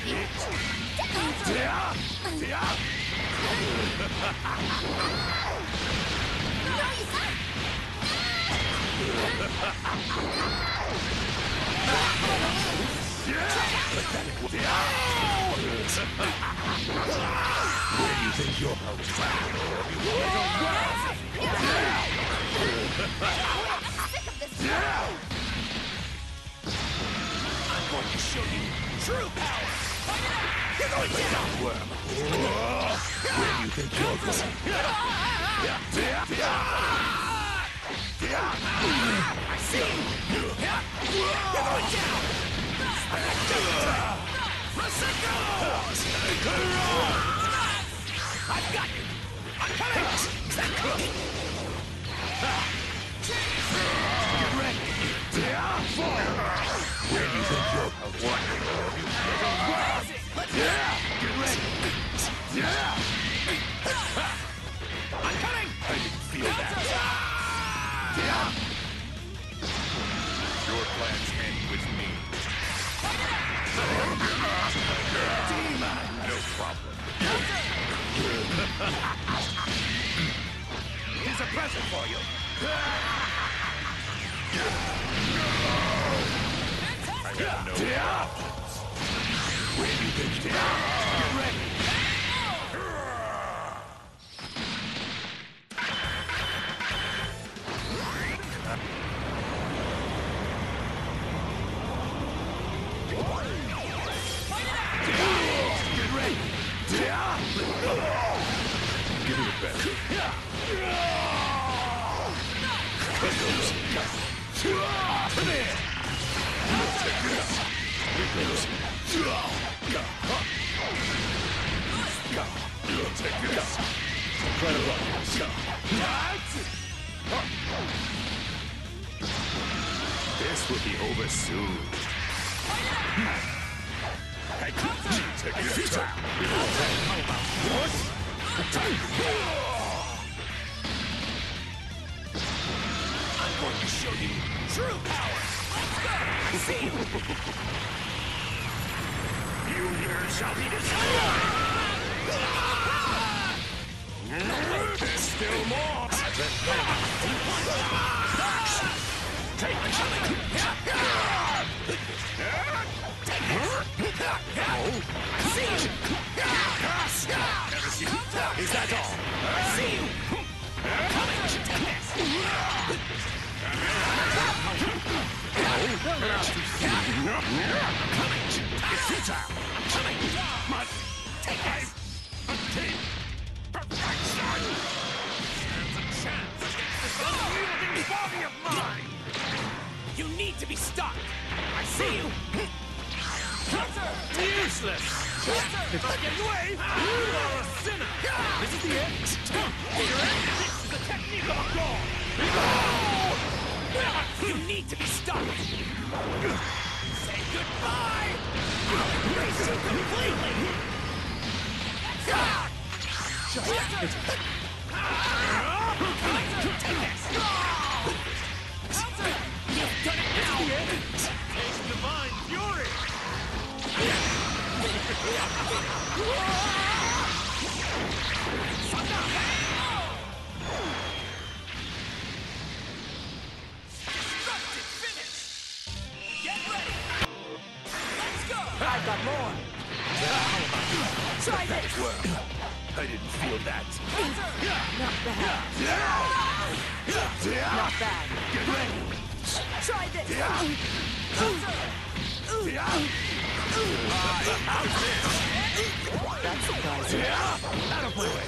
Where do you think you're going? I'm going to show you true power! You're going down, worm! Where do you think you're going? I see! You're going down! I've got you! I'm coming! Get ready! Where do you think you're going? Get ready! I'm coming! I didn't feel that. Your plans end with me. No problem. Here's a present for you! I have no options. Where do you think you're going? Get ready! Get ready! Give me the best. Come here! Take this. Take this. Try to run. This will be over soon. Take this. I'm going to show you true power! Let's go! I see you! You here shall be destroyed! There's still more. Take the I see you! Is that all? I see you! Coming! Take this! Coming! It's futile! I'm coming! Must take this! Attain perfection! Stands a chance against this unyielding body of mine! You need to be stopped! I see you! Useless! If I get away, you are a sinner! This is the end! This is the technique of a god! You need to be stopped! Say goodbye! Erase you completely! Take this! You've done it now! Taste divine fury! Destructive finish! Get ready! Let's go! I've got more! Try this! Well, I didn't feel that. Not bad. Not bad. Get ready! Try this. That's surprising. Out of my way!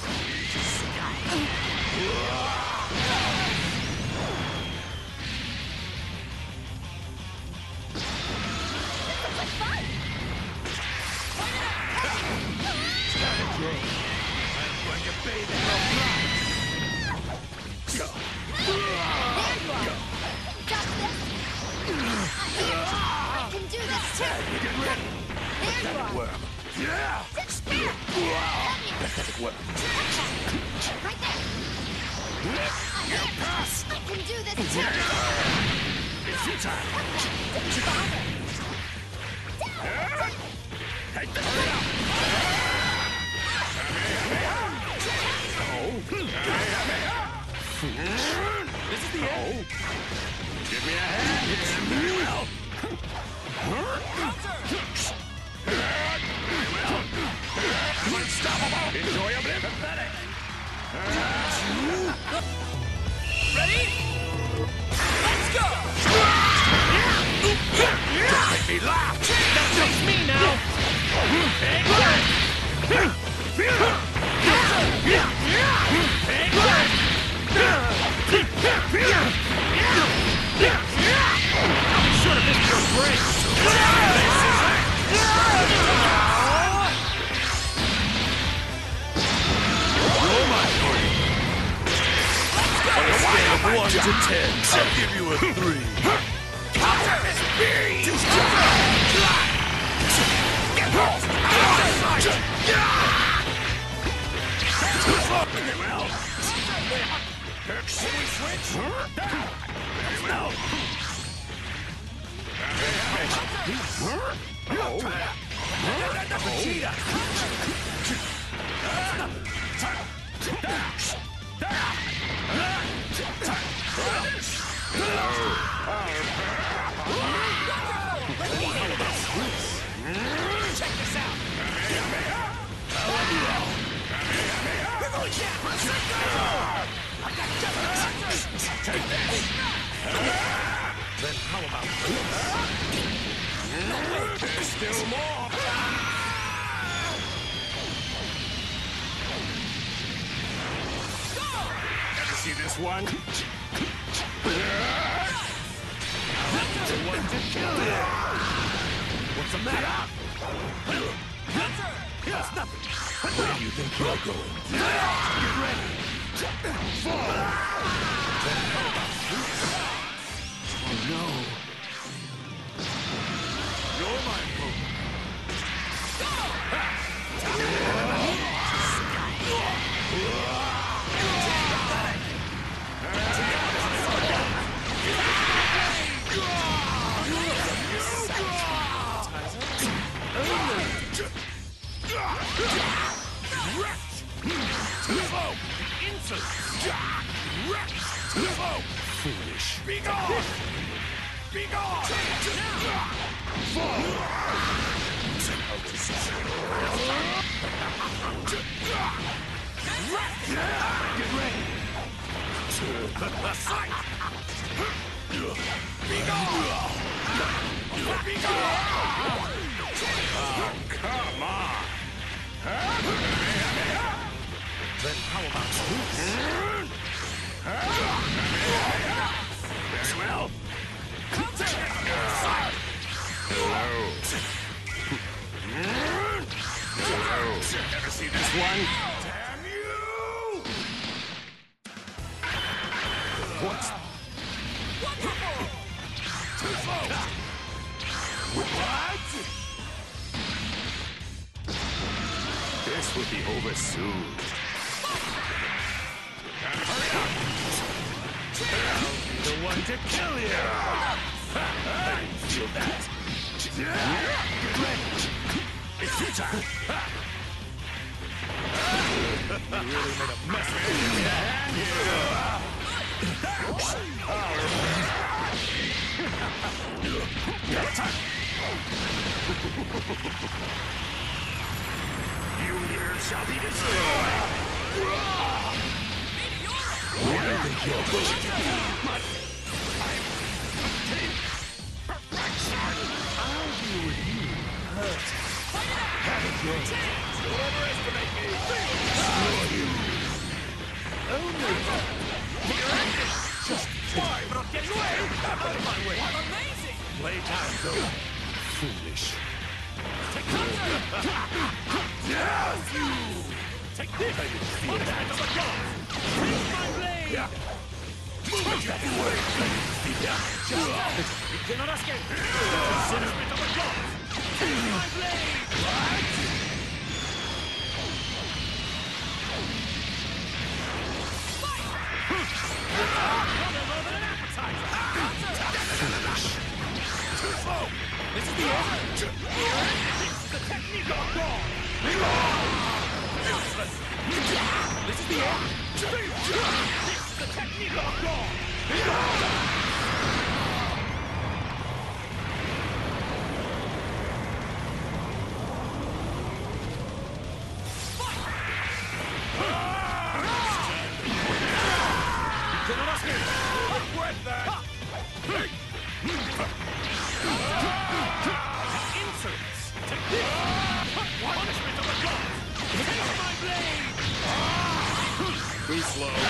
I'm going to bathe in your blood! There you are. Got this. I can do this too. Get ready! There you are. Worm. Yeah! Pathetic worm. Right there. You pass! I can do this too. It's your time! Take this one out! This is the end! Give me a hand! Very well! Unstoppable! Enjoyable! Pathetic! Ready? Let's go! Don't make me laugh! That's just me now! Big one! Big one! I'm sure this is your break! You're my friend! On a scale of 1 to 10, I'll give you a 3. Counter this beast! Get lost! Very well. Should we switch? Very well. Vegeta! Check this out! Take this! Then how about this? There's still more! Ever see this one? The one to kill it! What's the matter? It's nothing! Where do you think you're going? Get ready! Fall! Oh no! You're my opponent! Foolish. Be gone! Be gone! Fall! Get ready! Sight! Be gone! Be gone! Oh, come on! Then how about this? Very well. Hello. Hello. Ever see this one? Damn you! What's... Too slow! What? This will be over soon. Hurry up! I'll be the one to kill you! Feel that? Get ready! It's your turn! You really made a mess of it. Give me a hand here! You here shall be destroyed! Where do you think you're going to be? Perfection! I'll deal with you first. Have it your way. Don't overestimate me! Destroy you! Only just why? But I'm getting away! Out of my way! I'm amazing! Playtime's over. Foolish. Take counter! Yes, you! Take this! I didn't feel that. Of a gun! Take my blade! Yeah. Move it that way! Yeah. Just you cannot escape! Consider it of a gun! Take my blade! What? Too slow! This is the end! It's the technique! technique of God! Useless! This is the end! This is the technique of God! Too slow.